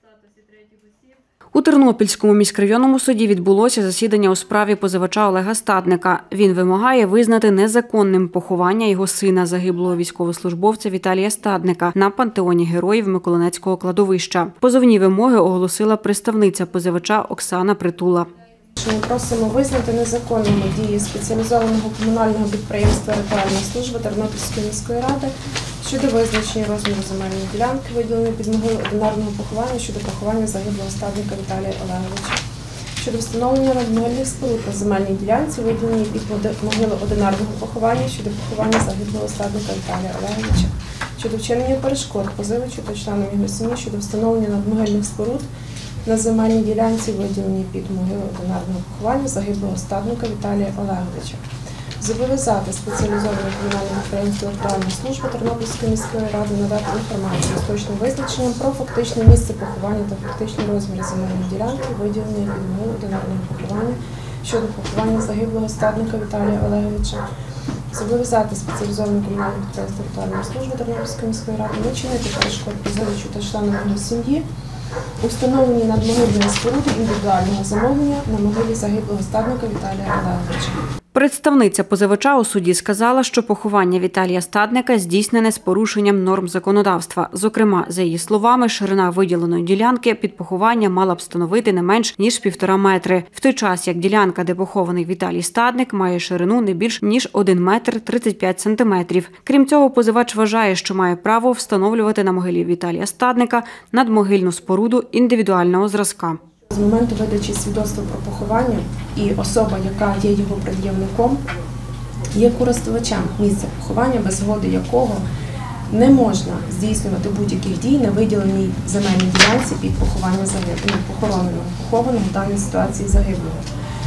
У Тернопільському міськрайонному суді відбулося засідання у справі позивача Олега Стадника. Він вимагає визнати незаконним поховання його сина, загиблого військовослужбовця Віталія Стадника, на пантеоні героїв Миколинецького кладовища. Позовні вимоги оголосила представниця позивача Оксана Притула. Ми просимо визнати незаконними дії спеціалізованого комунального підприємства «Ритуальна служба» Тернопільської міської ради щодо визначення розміру земельної ділянки, виділеної під могилу одинарного поховання щодо поховання загиблого Стадника Віталія Олеговича, щодо встановлення надмогильних споруд на земельній ділянці, виділеній під могилу одинарного поховання щодо поховання загиблого Стадника Віталія Олеговича, щодо вчинення перешкод позивачу та членам його сім'ї щодо встановлення надмогильних споруд на земельній ділянці, виділеній під могилу одинарного поховання загиблого Стадника Віталія Олеговича. Зобов'язати спеціалізоване комунальне підприємство «Ритуальна служба» Тернопільської міської ради надати інформацію з точним визначенням про фактичне місце поховання та фактичні розміри земельної ділянки, виділеної під могилу одинарного поховання щодо поховання загиблого Стадника Віталія Олеговича. Зобов'язати спеціалізоване комунальне підприємство «Ритуальна служба» Тернопільської міської ради не чинити перешкод позивачу та членам його сім'ї у встановленні надмогильної споруди індивідуального замовлення на могилі загиблого Стадника Віталія Олеговича. Представниця позивача у суді сказала, що поховання Віталія Стадника здійснене з порушенням норм законодавства. Зокрема, за її словами, ширина виділеної ділянки під поховання мала б становити не менш ніж 1,5 метри. В той час, як ділянка, де похований Віталій Стадник, має ширину не більш ніж 1 метр 35 сантиметрів. Крім цього, позивач вважає, що має право встановлювати на могилі Віталія Стадника надмогильну споруду індивідуального зразка. З моменту видачі свідоцтва про поховання і особа, яка є його пред'явником, є користувачем місця поховання, без згоди якого не можна здійснювати будь-яких дій на виділеній земельній ділянці під поховання похованого в даній ситуації загиблого.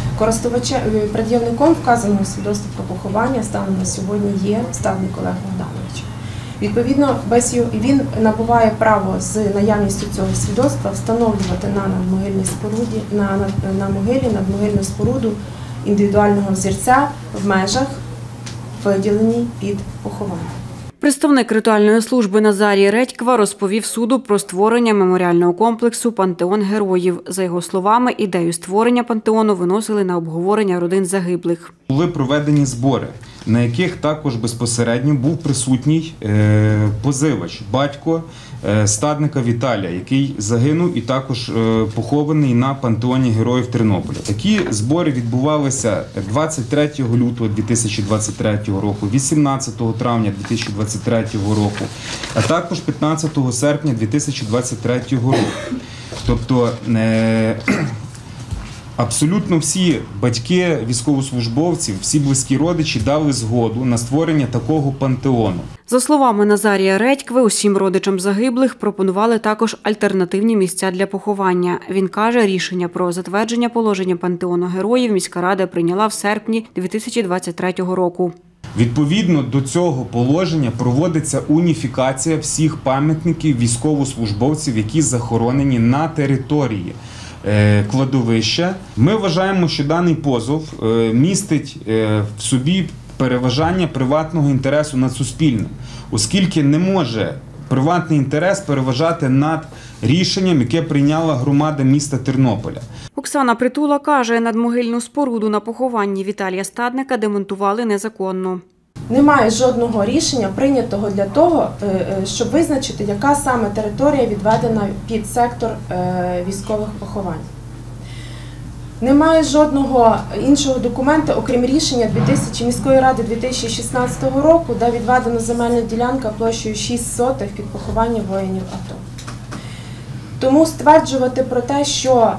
Пред'явником вказаного свідоцтва про поховання станом на сьогодні є Стадник Олег Богданович. Відповідно, він набуває право з наявністю цього свідоцтва встановлювати на надмогильній споруді, на могилі надмогильну споруду індивідуального взірця в межах, виділеній під поховання. Представник ритуальної служби Назарій Редьква розповів суду про створення меморіального комплексу «Пантеон героїв». За його словами, ідею створення пантеону виносили на обговорення родин загиблих. Були проведені збори, на яких також безпосередньо був присутній позивач, батько Стадника Віталія, який загинув і також похований на пантеоні героїв Тернополя. Такі збори відбувалися 23 лютого 2023 року, 18 травня 2023 року, а також 15 серпня 2023 року. Тобто абсолютно всі батьки військовослужбовців, всі близькі родичі дали згоду на створення такого пантеону. За словами Назарія Редькви, усім родичам загиблих пропонували також альтернативні місця для поховання. Він каже, рішення про затвердження положення пантеону героїв міська рада прийняла в серпні 2023 року. Відповідно до цього положення проводиться уніфікація всіх пам'ятників військовослужбовців, які захоронені на території кладовища. Ми вважаємо, що даний позов містить в собі переважання приватного інтересу над суспільним, оскільки не може приватний інтерес переважати над рішенням, яке прийняла громада міста Тернополя. Оксана Притула каже, надмогильну споруду на похованні Віталія Стадника демонтували незаконно. Немає жодного рішення, прийнятого для того, щоб визначити, яка саме територія відведена під сектор військових поховань. Немає жодного іншого документу, окрім рішення міської ради 2016 року, де відведена земельна ділянка площею 6 сотих під поховання воїнів АТО. Тому стверджувати про те, що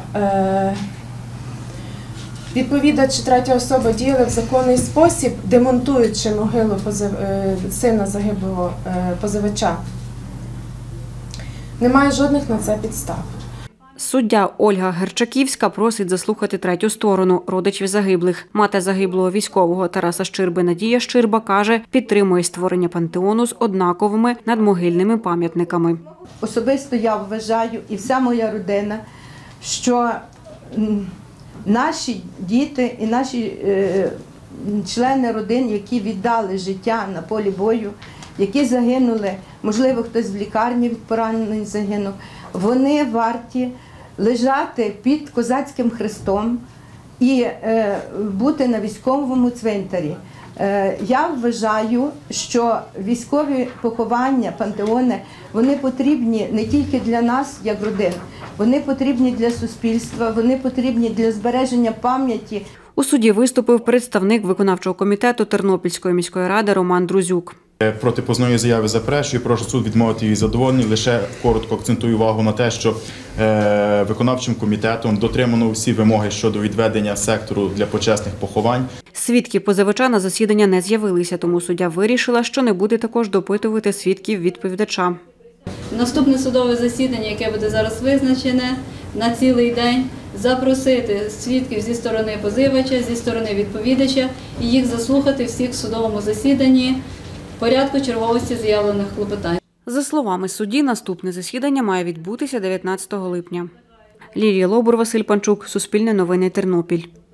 відповідач третя особа діяли в законний спосіб, демонтуючи могилу сина загиблого позивача, немає жодних на це підстав. Суддя Ольга Герчаківська просить заслухати третю сторону – родичів загиблих. Мати загиблого військового Тараса Щирби Надія Щирба каже, підтримує створення пантеону з однаковими надмогильними пам'ятниками. Особисто я вважаю, і вся моя родина, що наші діти і наші члени родин, які віддали життя на полі бою, які загинули, можливо, хтось в лікарні від поранень загинув, вони варті лежати під козацьким хрестом і бути на військовому цвинтарі. Я вважаю, що військові поховання, пантеони, вони потрібні не тільки для нас, як родин, вони потрібні для суспільства, вони потрібні для збереження пам'яті. У суді виступив представник виконавчого комітету Тернопільської міської ради Роман Друзюк. Проти позовної заяви заперечую, прошу суд відмовити її задоволення. Лише коротко акцентую увагу на те, що виконавчим комітетом дотримано всі вимоги щодо відведення сектору для почесних поховань. Свідки позивача на засідання не з'явилися, тому суддя вирішила, що не буде також допитувати свідків відповідача. Наступне судове засідання, яке буде зараз визначене на цілий день, запросити свідків зі сторони позивача, зі сторони відповідача і їх заслухати всіх в судовому засіданні в порядку черговості заявлених клопотань. За словами судді, наступне засідання має відбутися 19 липня. Лілія Лобур, Василь Панчук, Суспільне новини, Тернопіль.